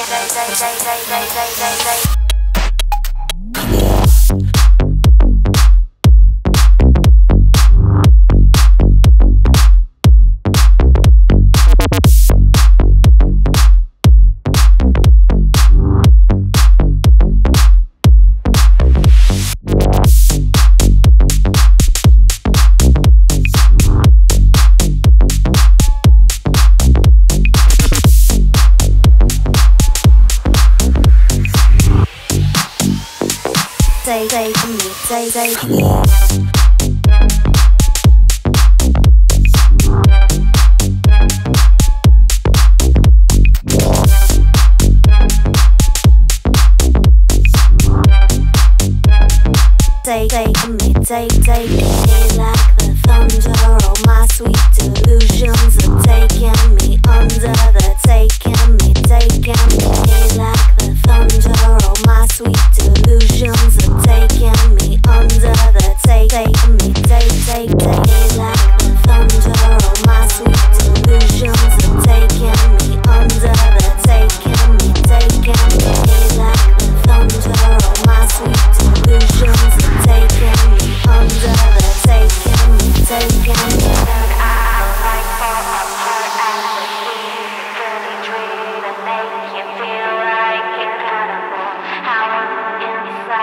Take me like the thunder. All my sweet delusions are taking me under the taking me like the thunder. All my sweet delusions are taking me under the taking me like the thunder. All my sweet delusions are taking me under the taking me like the thunder. All my sweet delusions are taking me under the taking me I like for a part and the sweet dirty dream that make you feel like an animal. Howling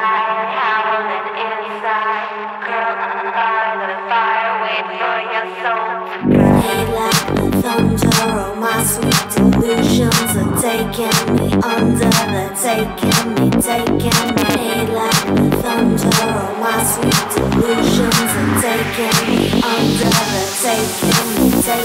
inside, girl, by the fire, wait for your soul to burn. Hey, like the thunder, all my sweet delusions are taking me under the taking me. Hey, like the thunder, all my sweet delusions are taking me under the taking me.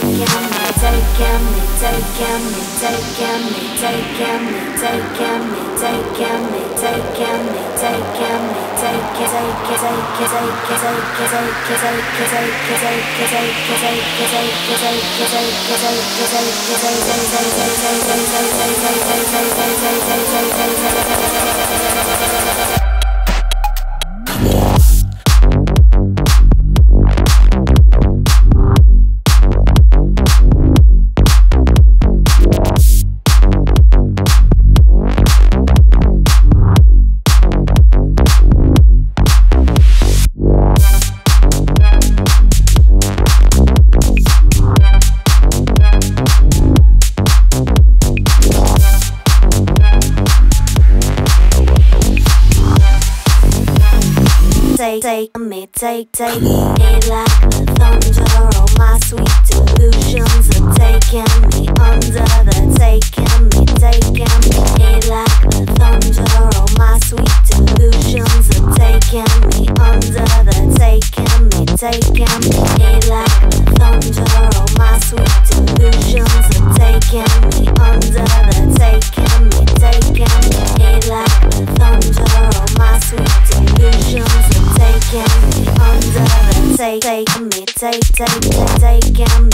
Take me like the thunder. All my sweet delusions are taking me under the taking me like the thunder. All my sweet delusions are taking me under the taking me like the thunder. All my sweet delusions are taking me under the taking me like the thunder. All my sweet delusions are taking me under the taking me